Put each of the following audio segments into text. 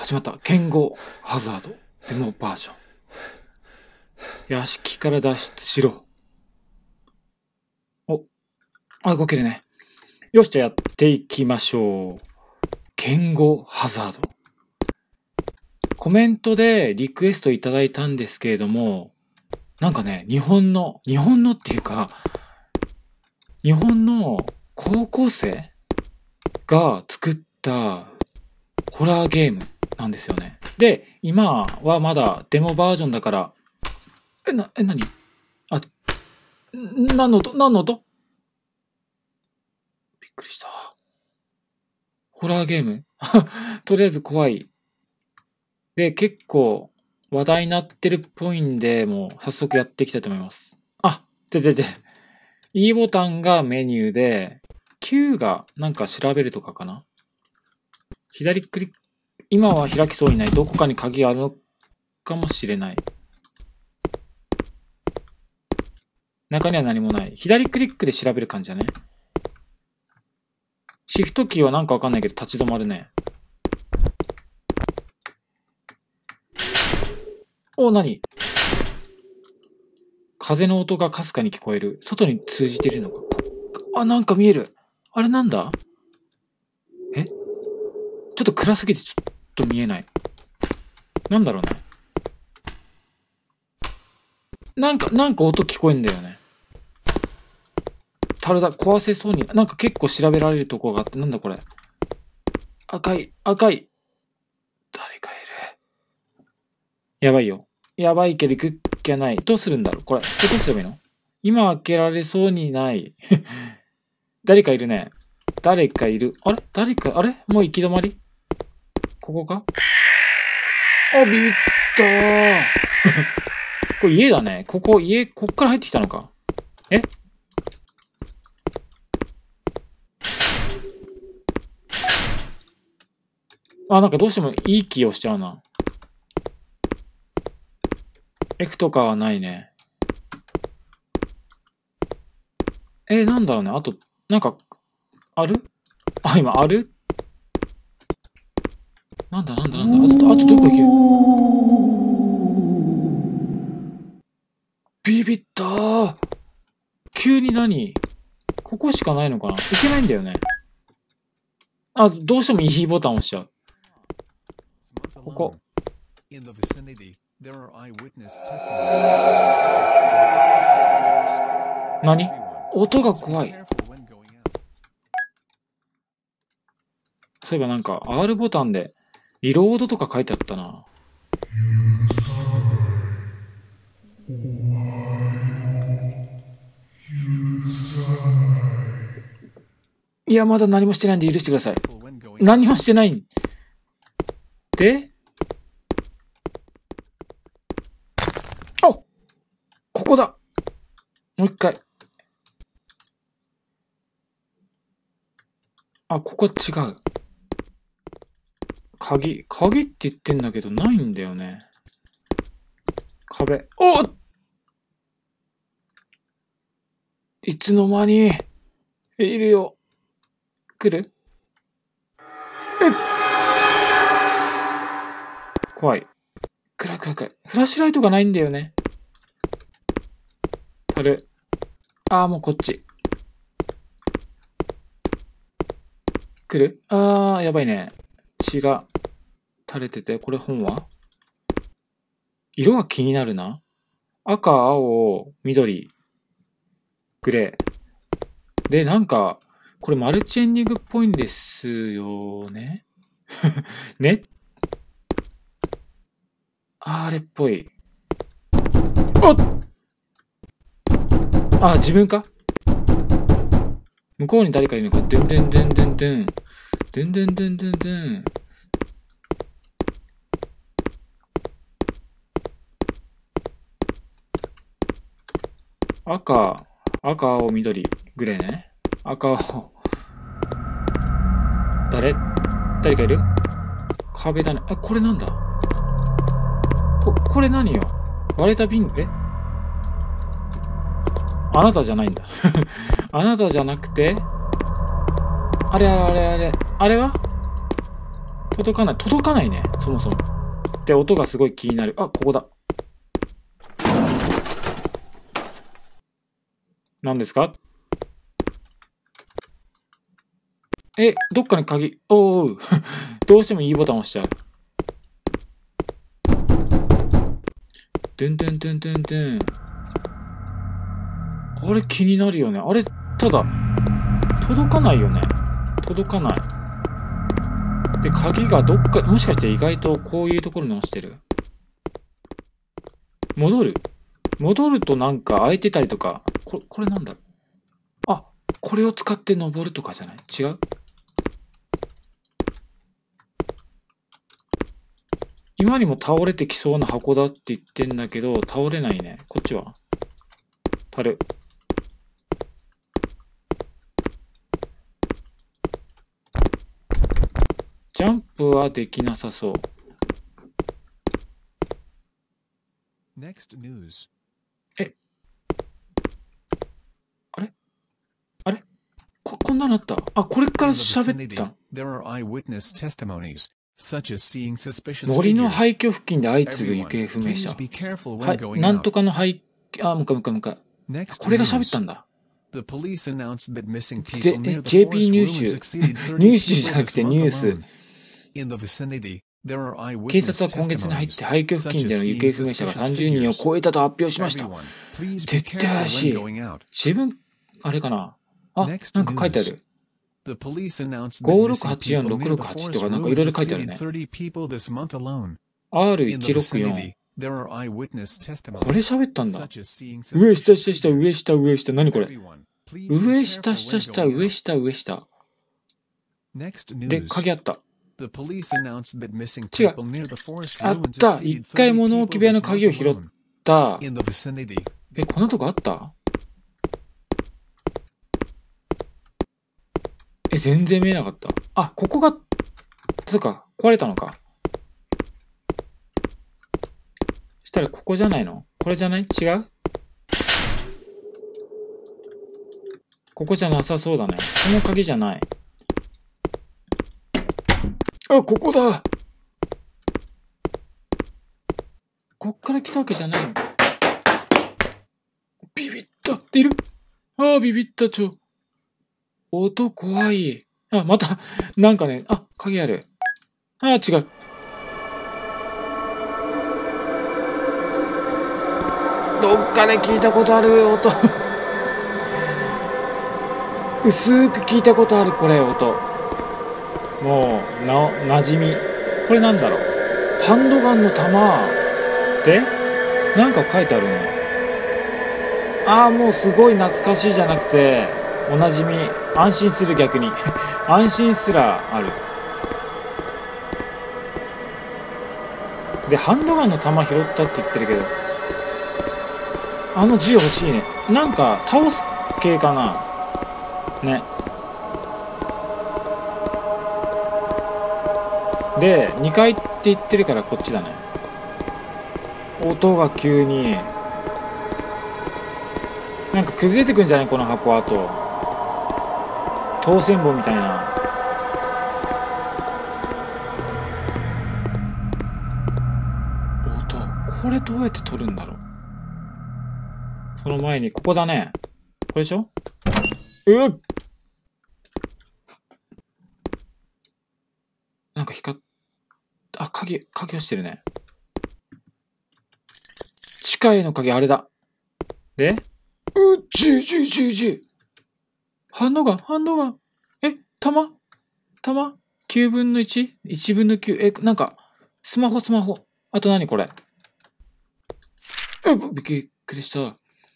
始まった。剣豪ハザード。デモバージョン。屋敷から脱出しろ。動けるね。よし、じゃあやっていきましょう。剣豪ハザード。コメントでリクエストいただいたんですけれども、なんかね、日本のっていうか、日本の高校生が作ったホラーゲームなんですよね。で、今はまだデモバージョンだから、何何の音びっくりした。ホラーゲームとりあえず怖い。で、結構話題になってるっぽいんで、もう早速やっていきたいと思います。E ボタンがメニューで、Q がなんか調べるとかかな。左クリック、今は開きそうにない。どこかに鍵があるのかもしれない。中には何もない。左クリックで調べる感じだね。シフトキーはなんかわかんないけど立ち止まるね。何？風の音がかすかに聞こえる。外に通じているのか。なんか見える。あれなんだ？ちょっと暗すぎてちょっと見えない。なんだろうね。なんか音聞こえんだよね。壊せそうに。なんか結構調べられるとこがあって、なんだこれ。赤い。誰かいる。やばいよ。やばいけど行くっきゃない。どうするんだろうこれ。どうすればいいの？今開けられそうにない。誰かいるね。誰かいる。あれもう行き止まり？ここか？ビビったー。これ家だね。こっから入ってきたのか。なんかどうしてもいい気をしちゃうな。F とかはないね。なんだろうね。あと、なんか、ある？今、ある？なんだ。あとどこ行け？ビビったー。急に何？ここしかないのかな？行けないんだよね。どうしても E ボタン押しちゃう。ここ。何？音が怖い。そういえばなんか R ボタンでリロードとか書いてあったな。いや、まだ何もしてないんで許してください。何もしてないんで、ここだ。もう一回。ここ違う。鍵って言ってんだけどないんだよね。壁。いつの間にいるよ。来る？怖い。暗い。フラッシュライトがないんだよね。もうこっち。来る？やばいね。血が垂れてて、これ本は？色が気になるな。赤、青、緑、グレー。で、なんか、これマルチエンディングっぽいんですよね。ね？あれっぽい。自分か？向こうに誰かいるのか。ドゥン。赤、青、緑、グレーね。赤、青。誰かいる？壁だね。これなんだ？これ何よ？割れた瓶？あなたじゃないんだ。あなたじゃなくて、あれは？ 届かない。届かないね。そもそも。で、音がすごい気になる。あ、ここだ。何ですか？どっかに鍵。おう。どうしても E ボタン押しちゃう。ドゥンドゥンドゥンドゥンドゥン。あれ気になるよね。あれ、ただ、届かないよね。届かない。で、鍵がどっか、もしかして意外とこういうところに押してる。戻るとなんか開いてたりとか。これなんだろう。あ、これを使って登るとかじゃない？違う？今にも倒れてきそうな箱だって言ってんだけど、倒れないね。こっちは樽。ジャンプはできなさそう。 Next news. あれこんなのあった。あ、これから In the 喋っ vicinity, た。 there are eyewitness testimonies, such as seeing suspicious 森の figures. 廃墟付近で相次ぐ行 Everyone, 方不明者。 please be careful は when い、 going なんと out. かの廃、あ、もう一回。 Next これが喋っ news. たんだ。 The police announced that missing で、 people near the JP forest ニュー ruins ス。 exceeded ニュー 30 スじゃ people なく this て month ニュース。 alone. In the vicinity, there are 警 eyewitness 察は今月に入っ testimonies, て廃墟付 such 近で as の行 seeing 方不明者が suspicious 30人を figures. 超えたと発表しました。 Everyone, please be 絶対 careful 怪し when い。 going out. 自分、あれかな。あ、 Next なんか書いてあ news. る。 The police announced that missing people near the 5684 forest とかなんかいろい ruins ろ書いてある exceeded ね。 30 people this month alone. In the R164。 vicinity, there are eyewitness これ testimonies, 喋ったんだ。 such as seeing 上下 suspicious 下下上 figures. 下上下。何これ？ Everyone, please be 上 careful 下下 when 下 going 上 out. 下上下。 Next で、 news. 鍵あった。 The police announced that missing 違う。 people near the forest あっ ruins た。 exceeded 一回 30 物置 people 部屋の this 鍵 month を拾っ alone. た。 In the vicinity. こんなとこあった？全然見えなかった。あ、ここが、そうか、壊れたのか。そしたらここじゃないの？これじゃない？違う？ここじゃなさそうだね。この鍵じゃない。あ、ここだ！こっから来たわけじゃないの。ビビった！いる？ああ、ビビったちょ。音怖い。あ、また、なんかね、あ、鍵ある。あ、違う。どっかで聞いたことある音。薄く聞いたことある、これ、音。もう、馴染み。これなんだろう。ハンドガンの弾で、なんか書いてあるね。ああ、もうすごい懐かしいじゃなくて、おなじみ。安心する逆に。安心すらある。で、ハンドガンの弾拾ったって言ってるけど、あの銃欲しいね。なんか、倒す系かな。ね。で、2階って言ってるからこっちだね。音が急に。なんか崩れてくんじゃないこの箱。あと当選棒みたいな。音、これどうやって取るんだろう。その前にここだね。これでしょ。なんかあ、鍵落ちてるね。地下への鍵、あれだ。で銃。ハンドガン。弾 ?9 分の 1?1 分の9。なんか、スマホ。あと何これ。びっくりした。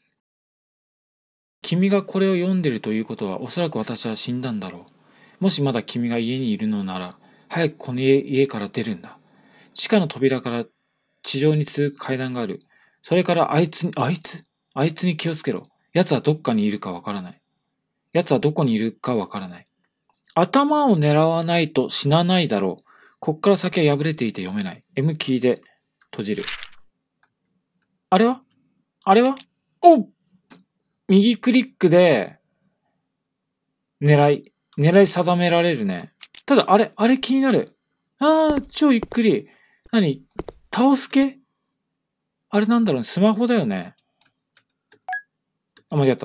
君がこれを読んでるということは、おそらく私は死んだんだろう。もしまだ君が家にいるのなら、早くこの家から出るんだ。地下の扉から地上に続く階段がある。それからあいつに気をつけろ。奴はどっかにいるかわからない。奴はどこにいるかわからない。頭を狙わないと死なないだろう。こっから先は破れていて読めない。M キーで閉じる。あれはお！右クリックで狙い定められるね。ただあれ気になる。 ああ、超ゆっくり。何倒す系あれなんだろうね。スマホだよね。あ、間違った。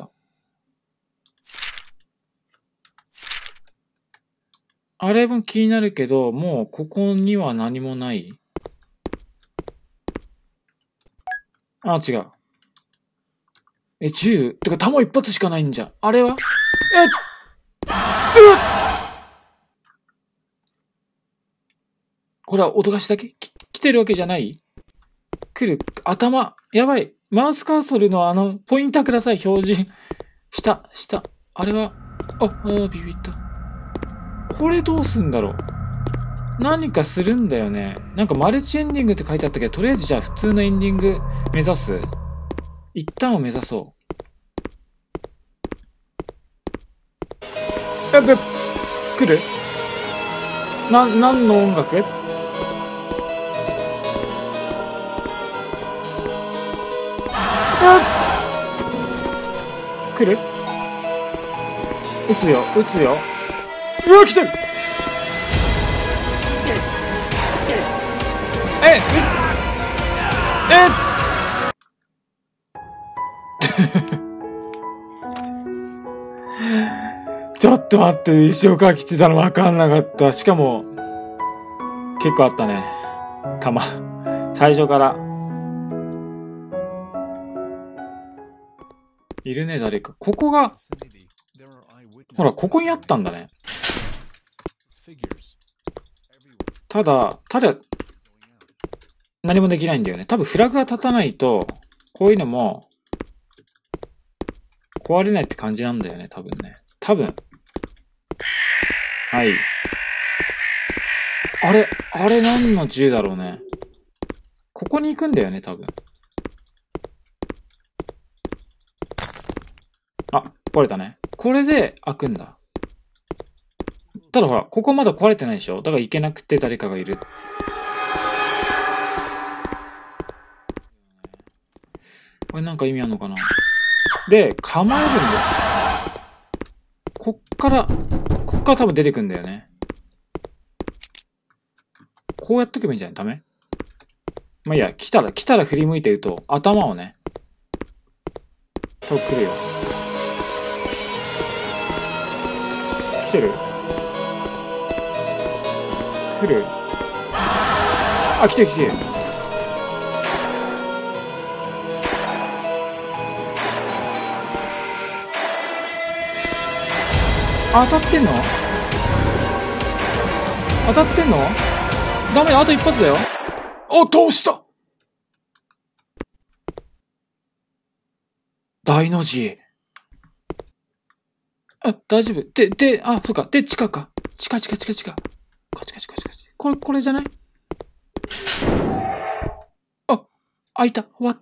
あれも気になるけど、もうここには何もない。あ、違う。銃てか弾一発しかないんじゃん。あれはこれは音がしだけ来てるわけじゃない来る。頭。やばい。マウスカーソルのポインターください。表示。下。あれは、ビビった。これどうすんだろう。何かするんだよね。なんかマルチエンディングって書いてあったけど、とりあえずじゃあ普通のエンディング目指す。一旦を目指そう。やべ、来る？何の音楽？来る？撃つよ。うわ、来てる！ちょっと待って、石岡来てたの分かんなかった。しかも、結構あったね。弾。最初から。いるね、誰か。ここが、ほら、ここにあったんだね。ただ、何もできないんだよね。多分フラグが立たないと、こういうのも、壊れないって感じなんだよね、多分ね。はい。あれ何の銃だろうね。ここに行くんだよね、多分。あ、壊れたね。これで開くんだ。ただほら、ここまだ壊れてないでしょ？だから行けなくて誰かがいる。これなんか意味あんのかな？で、構えるんだよ。こっから多分出てくんだよね。こうやっとけばいいんじゃない？ダメ？まあいいや、来たら振り向いてると、頭をね、多分来るよ。来てる？来る？あ、来てる。当たってんの？ダメだ、あと一発だよ。倒した！大の字。大丈夫。そうか。地下か。地下。これじゃない？開いた。終わった。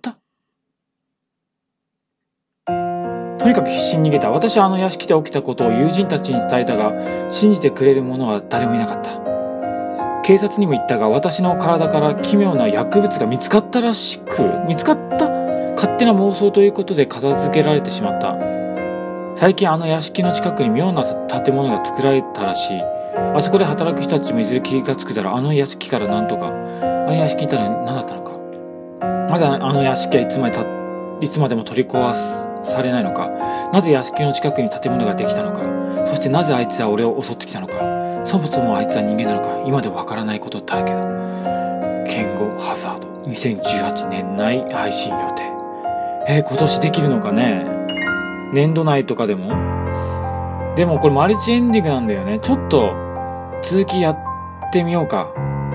とにかく必死に逃げた。私はあの屋敷で起きたことを友人たちに伝えたが、信じてくれる者は誰もいなかった。警察にも言ったが、私の体から奇妙な薬物が見つかったらしく、勝手な妄想ということで片付けられてしまった。最近あの屋敷の近くに妙な建物が作られたらしい。あそこで働く人たちもいずれ気がつくだろう。あの屋敷からなんとか。あの屋敷にいたら何だったのか。まだあの屋敷はいつまでも取り壊されないのか。なぜ屋敷の近くに建物ができたのか。そしてなぜあいつは俺を襲ってきたのか。そもそもあいつは人間なのか。今でもわからないことだらけだ。ケンゴハザード2018年内配信予定。今年できるのかね。年度内とかでも。でもこれマルチエンディングなんだよね。ちょっと続きやってみようか。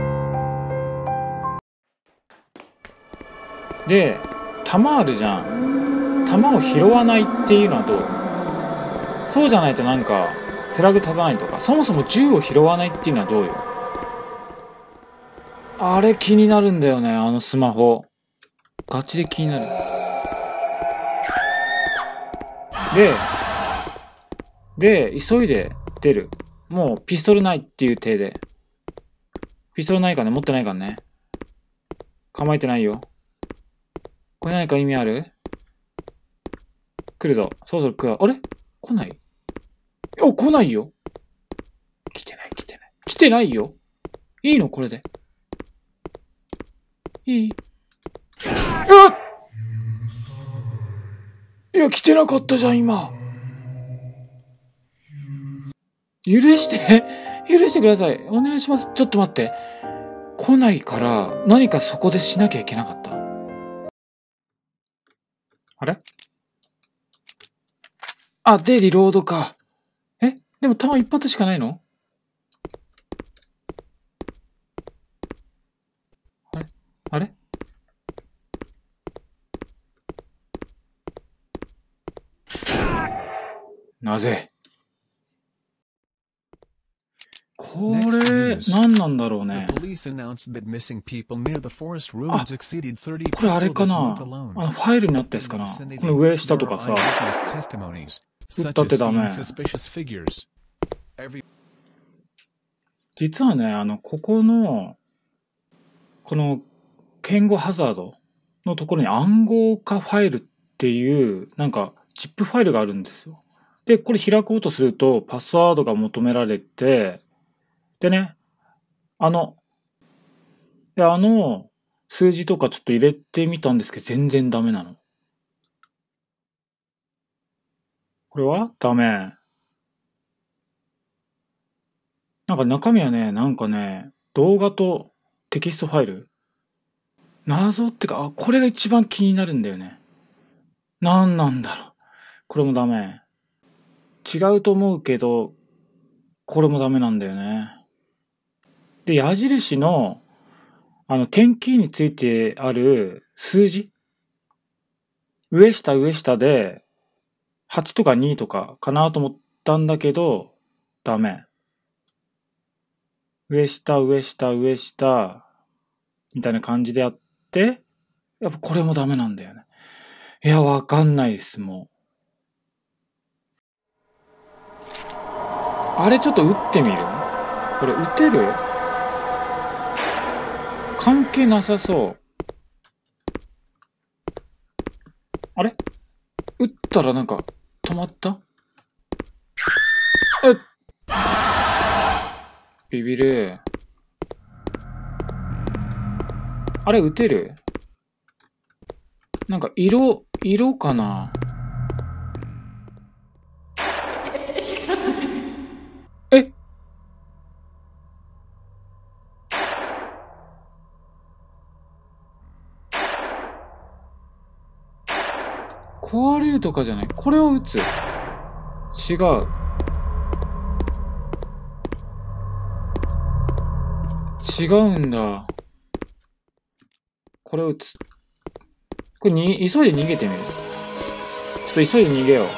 で、弾あるじゃん。弾を拾わないっていうのはどう？そうじゃないとなんかフラグ立たないとか、そもそも銃を拾わないっていうのはどうよ？あれ気になるんだよね、あのスマホ。ガチで気になる。で、急いで出る。もうピストルないっていう体で。ピストルないからね、持ってないからね。構えてないよ。これ何か意味ある？来るぞ。そろそろ来る。あれ？来ない？来ないよ。来てないよ。 いいのこれで。いい？いや、来てなかったじゃん、今。許してください。お願いします。ちょっと待って。来ないから、何かそこでしなきゃいけなかった。あれ？あ、で、リロードか。でも弾一発しかないの？あれなぜ？これ、何なんだろうね。これあれかな？ファイルになったやつかな？この上下とかさ。撃ったってダメ。実はね、ここの言語ハザードのところに暗号化ファイルっていう、なんか、ZIP ファイルがあるんですよ。で、これ開こうとすると、パスワードが求められて、でね、数字とかちょっと入れてみたんですけど、全然ダメなの。これはダメ。なんか中身はね、動画とテキストファイル。謎ってか、これが一番気になるんだよね。なんなんだろう。これもダメ。違うと思うけど、これもダメなんだよね。で、矢印の、点キーについてある数字。上下で、8とか2とかかなと思ったんだけど、ダメ。上下、みたいな感じでやって、やっぱこれもダメなんだよね。いや、わかんないです、もう。あれちょっと打ってみる？これ打てる？関係なさそう。あれ？打ったらなんか止まった？ビビる。あれ打てる？なんか色かな？壊れるとかじゃない。これを打つ。違う。違うんだ。これを打つ。これ急いで逃げてみる。ちょっと急いで逃げよう。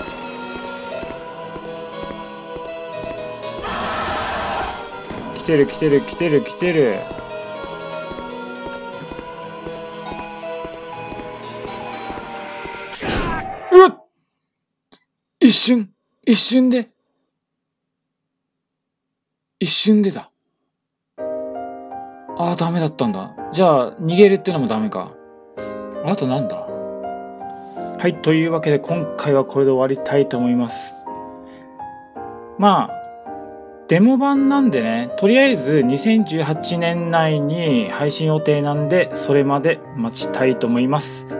来てる。うわっ！一瞬でだ。ああ、ダメだったんだ。じゃあ、逃げるってのもダメか。あとなんだ？はい、というわけで今回はこれで終わりたいと思います。まあ、デモ版なんでね、とりあえず2018年内に配信予定なんで、それまで待ちたいと思います。